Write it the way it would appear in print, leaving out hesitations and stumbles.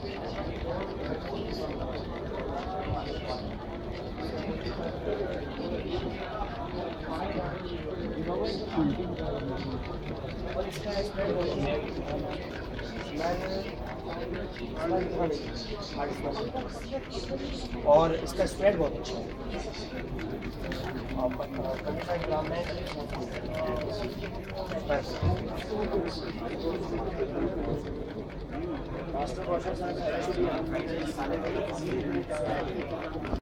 और इसका स्प्रेड बहुत अच्छा है। और इसका स्प्रेड बहुत अच्छा है। और 25 ग्राम में बस मास्टर वॉशर